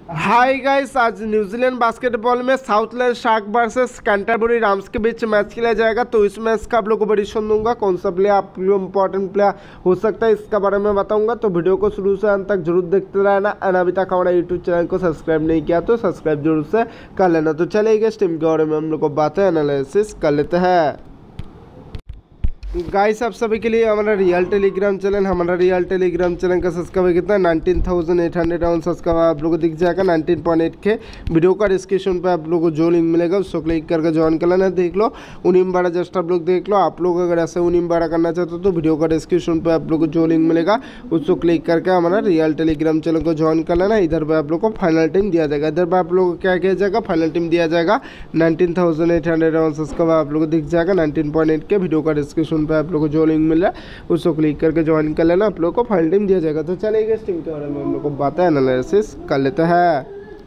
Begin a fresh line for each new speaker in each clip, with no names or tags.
हाय guys, आज New Zealand basketball में Southland Sharks versus Canterbury Rams के बीच मैच खेला जाएगा। तो इस मैच का आप लोगों को प्रेडिक्शन दूंगा, कौन सा प्लेयर आप लोग इंपॉर्टेंट प्लेयर हो सकता है इसका बारे में बताऊंगा। तो वीडियो को शुरू से अंत तक जरूर देखते रहना। एंड अभी तक हमारा यूट्यूब चैनल को सब्सक्राइब नहीं किया तो सब्सक्राइब जरूर से कर लेना। तो चलिए इस टीम के बारे में हम लोग को बातें एनालिसिस कर लेते हैं। गाइस, आप सभी के लिए हमारा रियल टेलीग्राम चैनल का सब्सक्राइबर कितना है 19,800 राउंड सब्सक्राइबर आप लोगों को दिख जाएगा 19.8 के। वीडियो का डिस्क्रिप्शन पे आप लोगों को जो लिंक मिलेगा उसको क्लिक करके ज्वाइन कर लेना। देख लो उन्हीं बारह जस्ट आप लोग देख लो। आप लोग अगर ऐसे उन्हीं बारह करना चाहते हो तो वीडियो का डिस्क्रिप्शन पे आप लोग को जो लिंक मिलेगा उसको क्लिक करके हमारा रियल टेलीग्राम चैनल को ज्वाइन कर लेना। इधर पर आप लोग को फाइनल टीम दिया जाएगा। इधर पर आप लोग को क्या किया जाएगा, फाइनल टीम दिया जाएगा 19,800 राउंड सब्सक्राइबर आप लोग को दिख जाएगा 19.8 के। वीडियो का डिस्क्रिप्शन पे आप लोग को जो लिंक मिल रहा है उसको क्लिक करके ज्वाइन कर लेना। आप लोग को फाइनल टीम दिया जाएगा। तो चलिए इस टीम के बारे में हम लोग को बातें एनालिसिस कर लेते हैं।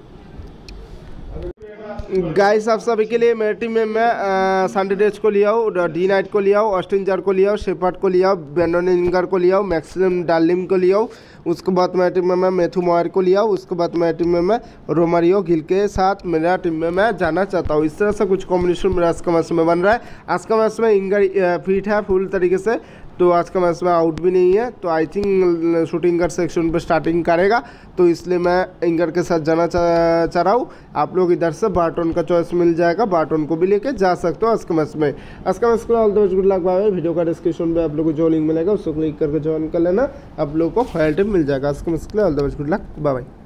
गाइस, आप सभी के लिए मेरी टीम में मैं सैंडी डेज को लिया हूँ, डी नाइट को लिया हूँ, ऑस्टिन जार को लिया हूँ, शेपर्ड को लिया हूँ, ब्रेंडन इंगर को लिया हूँ, मैक्सिम डार्लिम को लिया हूँ। उसके बाद मेरी टीम में मैं मैथ्यू मॉयर को लिया हूँ। उसके बाद मेरी टीम में मैं रोमारियो गिल के साथ मेरा टीम में मैं जाना चाहता हूँ। इस तरह से कुछ कॉम्बिनेशन मेरा आज का मैच में बन रहा है। आज का मैच में इंगर फिट है फुल तरीके से, तो आज का मैच में आउट भी नहीं है। तो I think shooting guard section पर स्टार्टिंग करेगा, तो इसलिए मैं इंगर के साथ जाना चाह रहा हूँ। आप लोग इधर से बार्टन का चॉइस मिल जाएगा, बार्टन को भी लेके जा सकते हो आज का मैच में। आज का मैच को all the best, good luck, bye bye. Video का डिस्क्रिप्शन में आप लोग को जो लिंक मिलेगा उसको क्लिक करके ज्वाइन कर लेना। आप लोग को फाइनल टीम मिल जाएगा। आज का मैच के लिए all the best, good luck, bye bye.